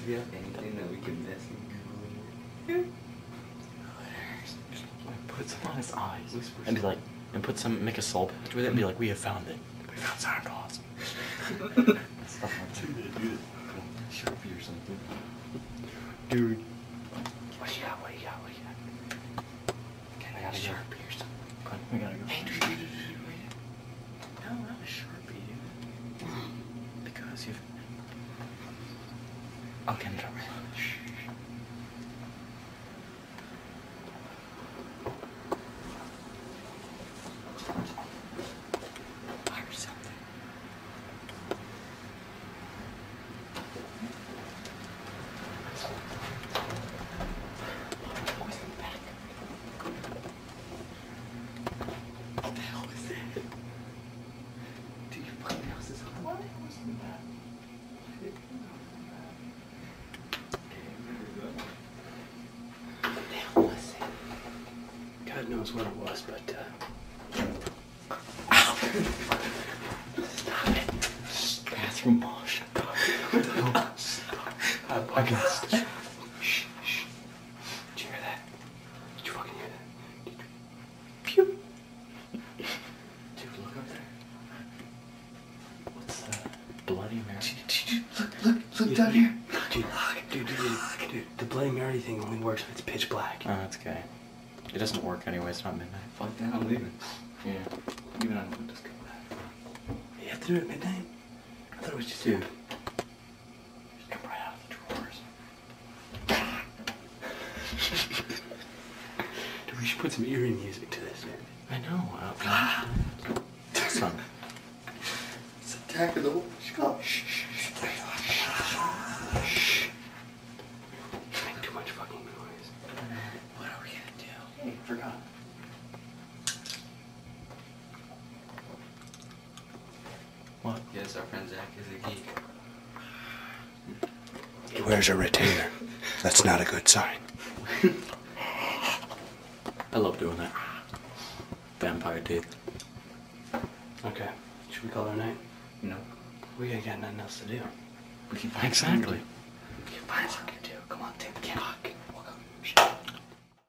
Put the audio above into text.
Do we have anything that we can miss in Put some on his eyes. And be like, and put some, make a soul patch with it and be like, we have found it. We found Santa Claus. Stuff like that. Dude, Sharpie or something. Dude. What do you got? What do you got? What do you got? Okay, I got a Sharpie or something. Come on, we gotta go. Hey, dude, wait. No, not a Sharpie, dude. Because you've... Okay, I'm done. Shh. God knows what it was, but Ow! Stop it. Bathroom ball, shut up. Stop. I can stop. Shh, shh. Did you hear that? Did you fucking hear that? Did you... Pew! Dude, look up there. What's that? Bloody Mary? Look down here. Dude, the Bloody Mary thing only works if it's pitch black. Oh, that's okay. It doesn't work anyway, it's not midnight. Fuck that, I'm leaving. Yeah. Even on the disco. You have to do it at midnight? I thought it was just... Dude. Just come right out of the drawers. Dude, we should put some eerie music to this, man. I know. Son. It's Attack of the Wolf. Shh, shh, shh. Shh. You make too much fucking noise. What are we gonna do? Hey, forgot. What? Yes, our friend Zach is a geek. He wears a retainer. That's not a good sign. I love doing that. Vampire teeth. Okay. Should we call it a night? No. We ain't got nothing else to do. We can find Exactly. We can find something to do. Come on, take the kid. We'll go.